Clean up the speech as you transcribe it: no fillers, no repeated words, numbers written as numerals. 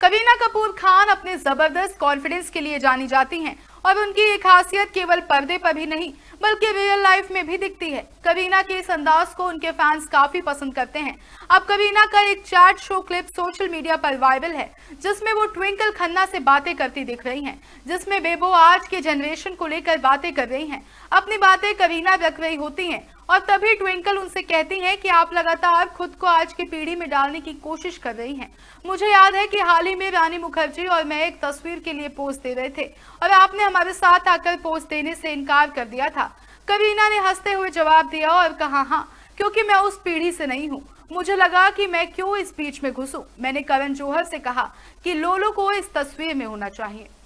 करीना कपूर खान अपने जबरदस्त कॉन्फिडेंस के लिए जानी जाती हैं और उनकी ये खासियत केवल पर्दे पर भी नहीं बल्कि रियल लाइफ में भी दिखती है। करीना के इस अंदाज को उनके फैंस काफी पसंद करते हैं। अब करीना का एक chat show clip social media पर वायरल है जिसमें वो ट्विंकल खन्ना से बातें करती दिख रही हैं, जिसमें बेबो आज के जनरेशन को लेकर बातें कर रही हैं। अपनी बातें करीना रख रही होती हैं और तभी ट्विंकल उनसे कहती हैं कि आप लगातार खुद को आज की पीढ़ी में डालने की कोशिश कर रही हैं। मुझे याद है कि हाल ही में रानी मुखर्जी और मैं एक तस्वीर के लिए पोज दे रहे थे और आपने हमारे साथ आकर पोज देने से इनकार कर दिया था। करीना ने हंसते हुए जवाब दिया और कहा, हाँ, क्योंकि मैं उस पीढ़ी से नहीं हूँ। मुझे लगा कि मैं क्यों इस बीच में घुसूं। मैंने करण जौहर से कहा कि लोलो को इस तस्वीर में होना चाहिए।